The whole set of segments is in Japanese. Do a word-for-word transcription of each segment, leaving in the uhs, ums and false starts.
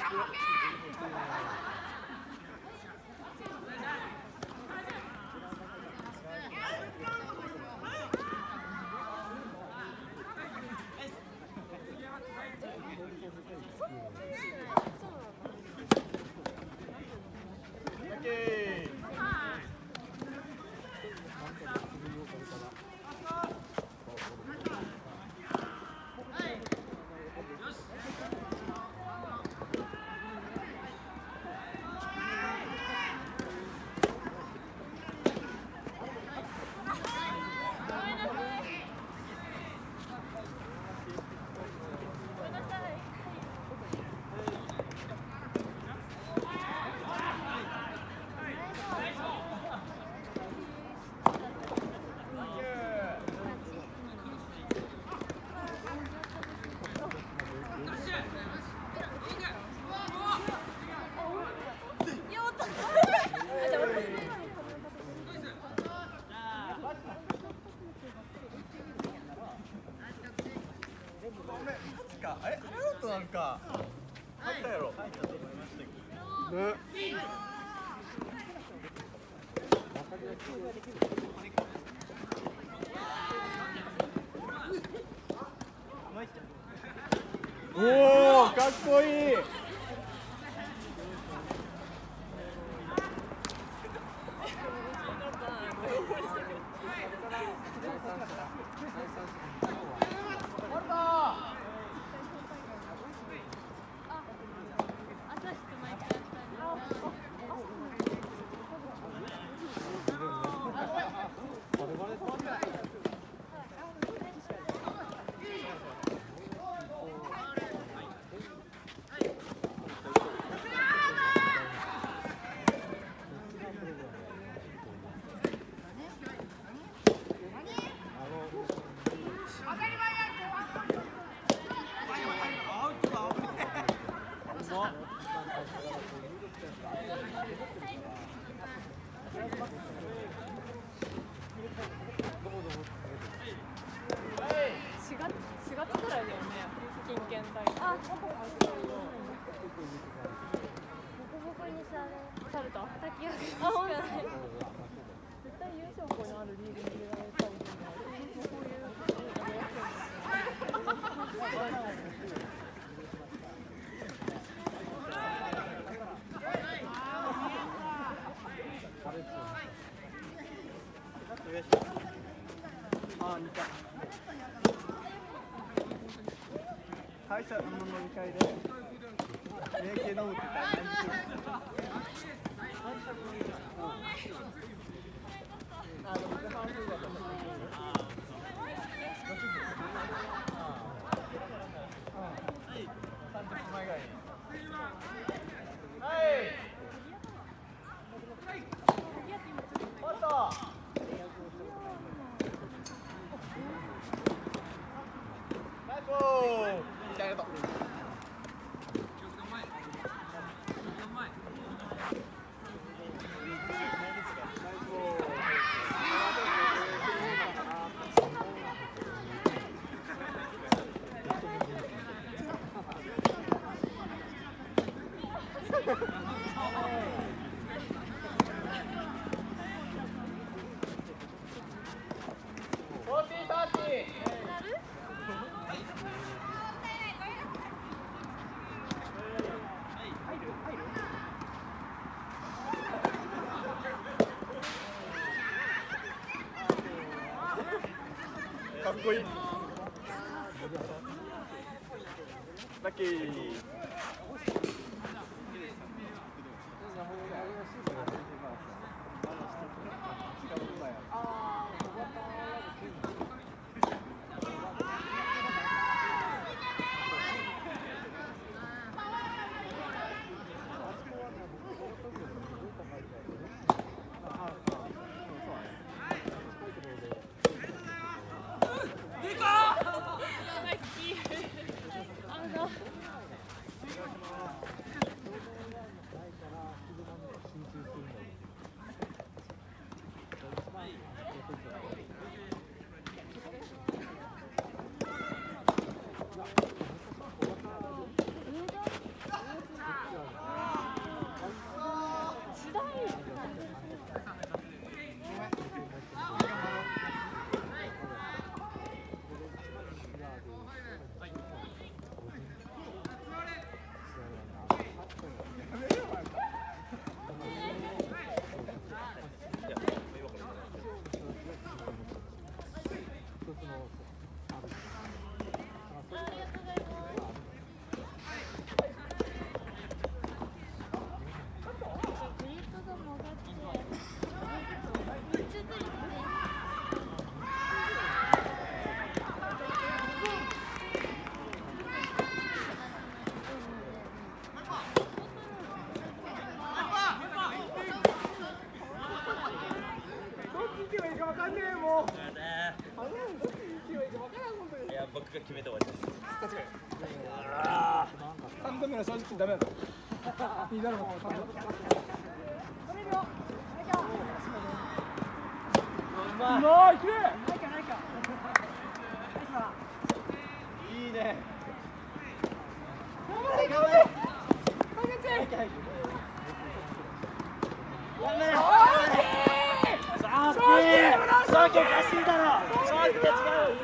あれ、アウトなんかあったやろ。ね。おお、かっこいい。 しがつくらいだよね、金券隊。あ、ボコボコにされされた。滝焼き。あ、ほんと。絶対優勝校のあるリーグに入れられたりとか。こういうあ、似た。会社の飲み会で名系飲むって言ったら何する？あ、でも僕半分だと思う。さんじゅっぷんまえぐらいに。はい。おっと。ナイスボール。ありがとう。かっこいい。ラッキー。 決めて終わりです。 三度目の正直ダメだ。二度目も三度。うまい、綺麗。ないかないか。 いいね。 頑張れ頑張れ。 さっきおかしいだろ。さっき違う。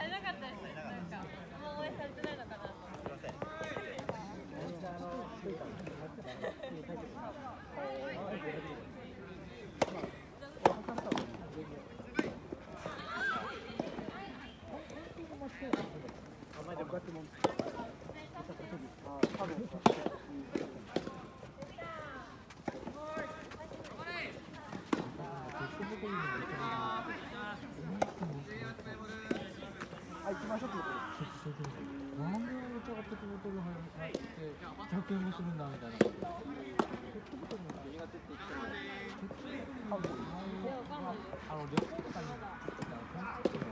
足りなかったです。なんかあんま応援されてないのかなと思って。 すいま行きましょうってことなんでお茶がペットボトル入ってひゃくえんもするんだみたいな。ペットボトルの苦手って言ってもペットボトルのあの旅行とかに行ってたら本当に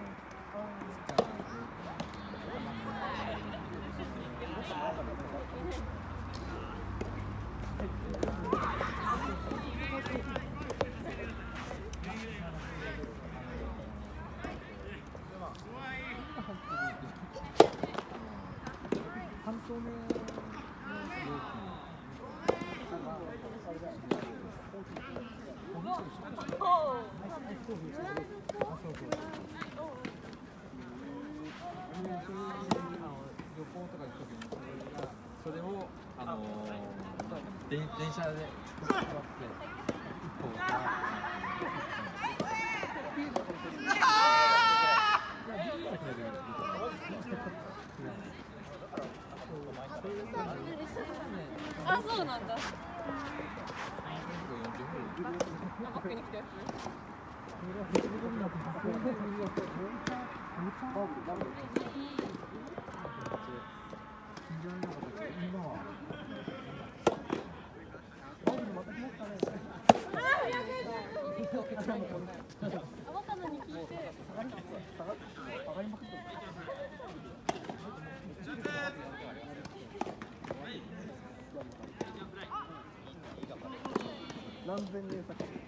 半透明の容器旅行とか行くときにそれをあの電電車で配って一個あ、そうなんだ。バックに来たやつ。アボカドに聞いて。 何千円先